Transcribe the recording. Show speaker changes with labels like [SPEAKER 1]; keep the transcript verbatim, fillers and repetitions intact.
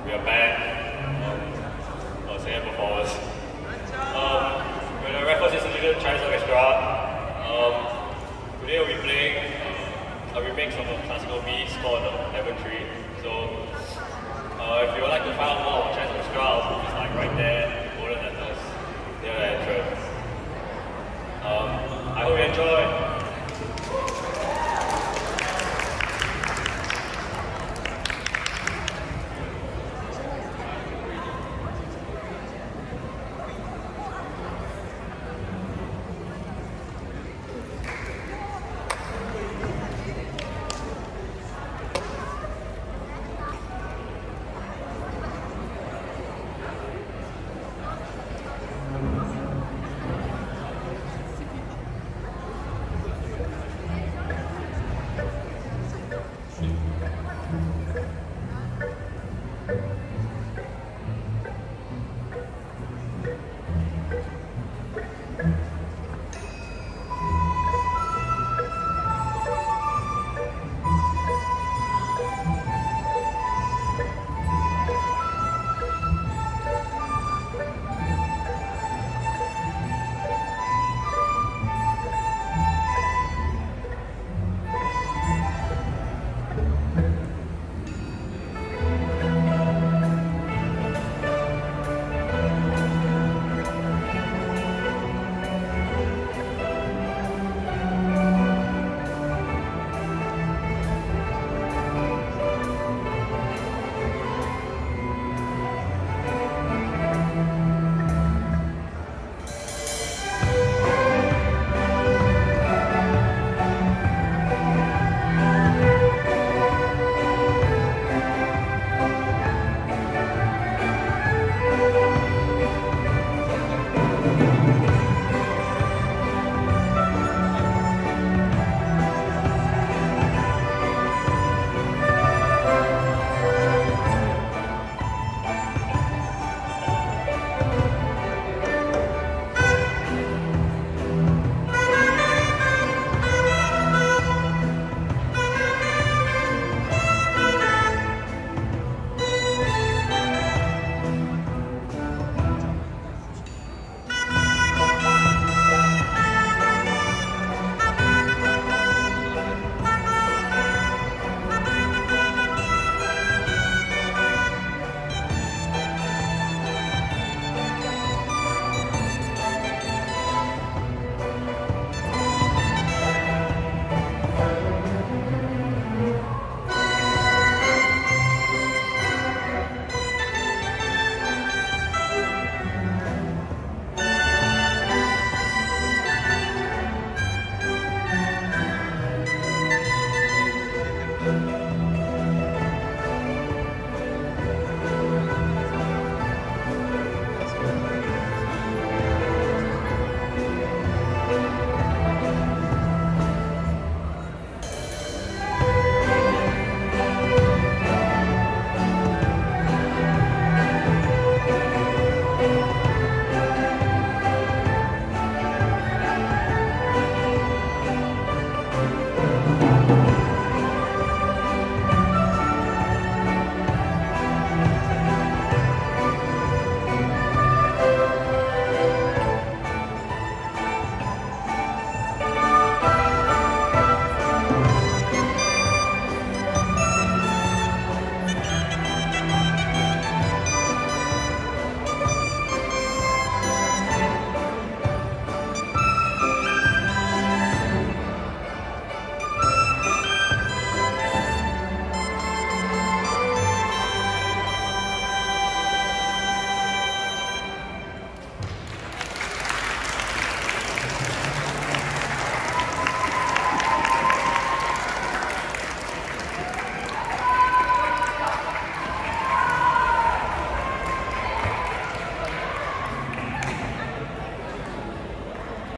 [SPEAKER 1] we are back. Um, I was saying before us. Um, we're the Raffles Institute Chinese Orchestra. Um, today we'll be playing uh, a remix of a classical piece called uh, Heaven Tree. So, uh, if you would like to find out more about Chinese Orchestra, our booth is like right there.